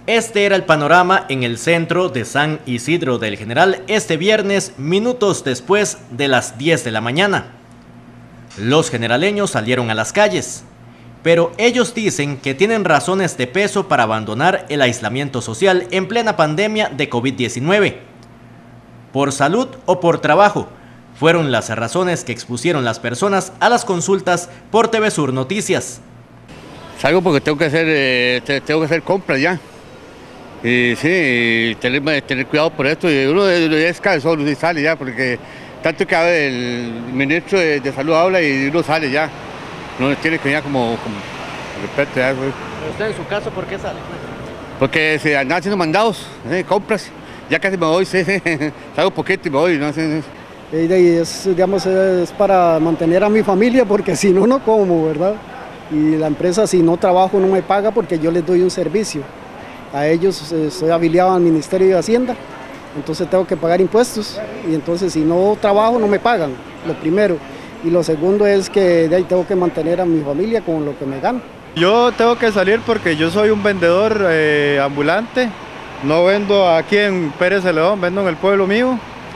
Este era el panorama en el centro de San Isidro del General este viernes, minutos después de las 10 de la mañana. Los generaleños salieron a las calles, pero ellos dicen que tienen razones de peso para abandonar el aislamiento social en plena pandemia de COVID-19. Por salud o por trabajo, fueron las razones que expusieron las personas a las consultas por TV Sur Noticias. Salgo porque tengo que hacer compras ya. Y sí, tener cuidado por esto. Y uno es cabezón y sale ya, porque tanto que el ministro de Salud habla y uno sale ya. No tiene que venir como respeto ya. ¿Pero usted en su caso por qué sale? Porque se andan haciendo mandados, compras. Ya casi me voy, sí, salgo poquito y me voy. ¿No? Sí. Digamos, es para mantener a mi familia, porque si no, no como, ¿verdad? Y la empresa, si no trabajo, no me paga porque yo les doy un servicio. A ellos estoy afiliado al Ministerio de Hacienda, entonces tengo que pagar impuestos y entonces si no trabajo no me pagan, lo primero. Y lo segundo es que de ahí tengo que mantener a mi familia con lo que me gano. Yo tengo que salir porque yo soy un vendedor ambulante, no vendo aquí en Pérez Celedón, vendo en el pueblo mío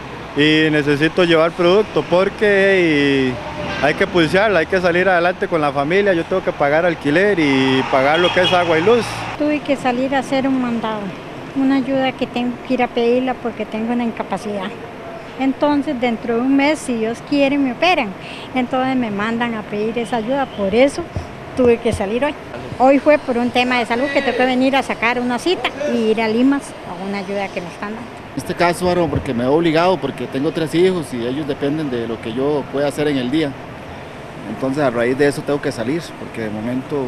y necesito llevar producto porque hay que pulsearla, hay que salir adelante con la familia, yo tengo que pagar alquiler y pagar lo que es agua y luz. Tuve que salir a hacer un mandado, una ayuda que tengo que ir a pedirla porque tengo una incapacidad. Entonces dentro de un mes, si Dios quiere, me operan. Entonces me mandan a pedir esa ayuda, por eso tuve que salir hoy. Hoy fue por un tema de salud que tengo que venir a sacar una cita y ir a Limas a una ayuda que me están dando. En este caso, porque me he obligado, porque tengo 3 hijos y ellos dependen de lo que yo pueda hacer en el día. Entonces a raíz de eso tengo que salir, porque de momento,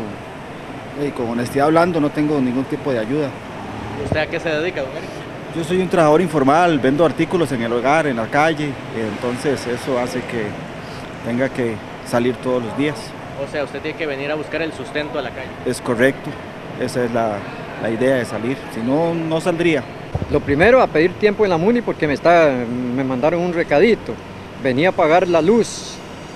con honestidad hablando, no tengo ningún tipo de ayuda. ¿Usted a qué se dedica, don Eric? Yo soy un trabajador informal, vendo artículos en el hogar, en la calle, entonces eso hace que tenga que salir todos los días. O sea, usted tiene que venir a buscar el sustento a la calle. Es correcto, esa es la idea de salir, si no, no saldría. Lo primero, a pedir tiempo en la MUNI porque me mandaron un recadito. Venía a pagar la luz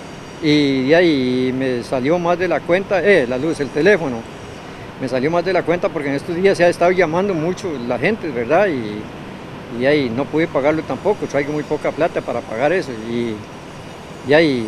y de ahí me salió más de la cuenta, la luz, el teléfono. Me salió más de la cuenta porque en estos días se ha estado llamando mucho la gente, ¿verdad? Y ahí no pude pagarlo tampoco, traigo muy poca plata para pagar eso. Y ahí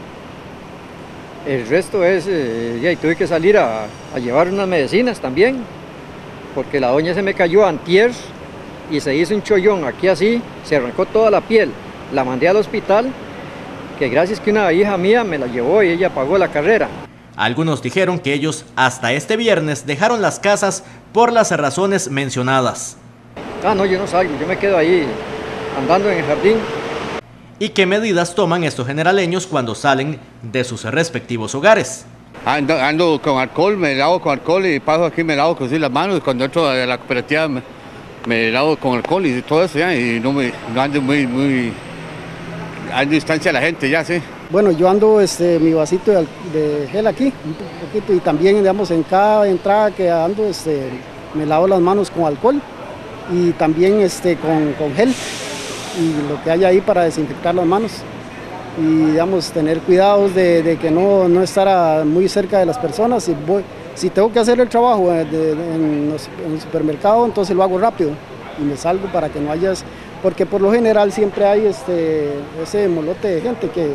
el resto es, y ahí tuve que salir a llevar unas medicinas también, porque la doña se me cayó antier y se hizo un chollón aquí así, se arrancó toda la piel, la mandé al hospital, que gracias que una hija mía me la llevó y ella pagó la carrera. Algunos dijeron que ellos hasta este viernes dejaron las casas por las razones mencionadas. No, yo no salgo, yo me quedo ahí andando en el jardín. ¿Y qué medidas toman estos generaleños cuando salen de sus respectivos hogares? Ando con alcohol, me lavo con alcohol y paso aquí, me lavo con las manos. Cuando entro a la cooperativa me lavo con alcohol y todo eso ya, y no ando muy a distancia de la gente ya, sí. Bueno, yo ando mi vasito de gel aquí, un poquito, y también, digamos, en cada entrada que ando, me lavo las manos con alcohol y también con gel y lo que hay ahí para desinfectar las manos. Y, digamos, tener cuidados de que no estar muy cerca de las personas. Si tengo que hacer el trabajo en el supermercado, entonces lo hago rápido y me salgo para que no hayas... Porque por lo general siempre hay ese molote de gente que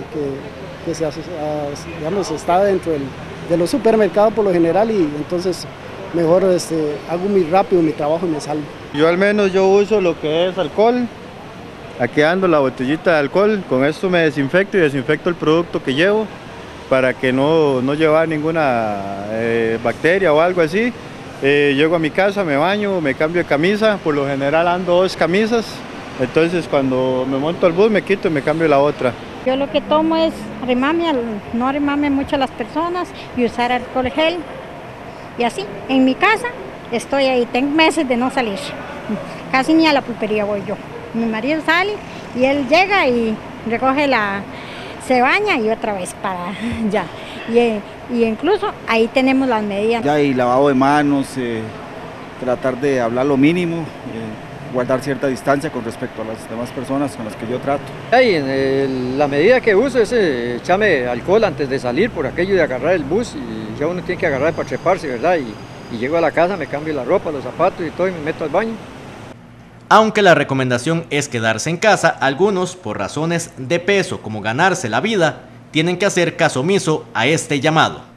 digamos, está dentro de los supermercados por lo general y entonces mejor hago muy rápido mi trabajo y me salgo. Yo al menos yo uso lo que es alcohol, aquí ando la botellita de alcohol, con esto me desinfecto y desinfecto el producto que llevo para que no llevar ninguna bacteria o algo así. Llego a mi casa, me baño, me cambio de camisa, por lo general ando 2 camisas. Entonces cuando me monto al bus me quito y me cambio la otra. Yo lo que tomo es no arrimarme mucho a las personas y usar alcohol gel. Y así, en mi casa estoy ahí, tengo meses de no salir. Casi ni a la pulpería voy yo. Mi marido sale y él llega y recoge se baña y otra vez para ya. Y incluso ahí tenemos las medidas. Ya, y lavado de manos, tratar de hablar lo mínimo. Guardar cierta distancia con respecto a las demás personas con las que yo trato. La medida que uso es echarme alcohol antes de salir por aquello de agarrar el bus y ya uno tiene que agarrar para treparse, ¿verdad? y llego a la casa, me cambio la ropa, los zapatos y todo y me meto al baño. Aunque la recomendación es quedarse en casa, algunos, por razones de peso como ganarse la vida, tienen que hacer caso omiso a este llamado.